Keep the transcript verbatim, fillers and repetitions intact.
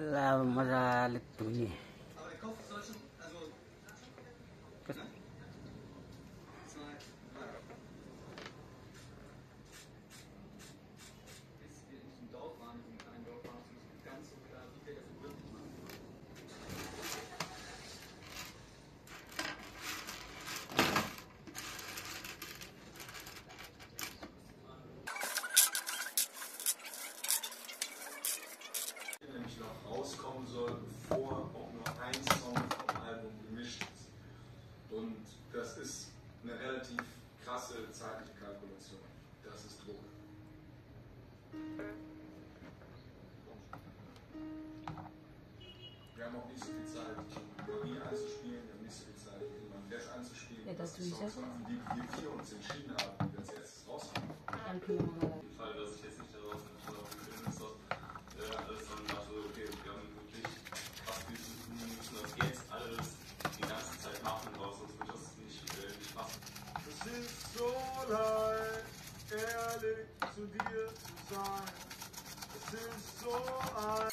Alah, masalit tuh ini. Aber der Kopf soll schon, also... Kes Zwei, drei. Bis wir in diesem Dorf waren, in diesem kleinen Dorf, war es nicht ganz so klar, wie wir das wirklich machen. Nämlich noch rauskommen soll, bevor auch nur ein Song vom Album gemischt ist. Und das ist eine relativ krasse zeitliche Kalkulation. Das ist Druck. Wir haben auch nicht so viel Zeit, die Melodie einzuspielen, wir haben nicht so viel Zeit, den Flash einzuspielen. Ja, das die Songs machen, die wir vier uns entschieden haben, die wir als erstes raushaben. Im Fall, dass ich jetzt nicht daraus entschieden habe, äh, alles dann dachte, okay, wir haben wirklich krass viel zu tun, wir müssen das jetzt alles die ganze Zeit machen, aber sonst wird das nicht, äh, nicht passen. Es ist so leicht, ehrlich zu dir zu sein. Es ist so einfach.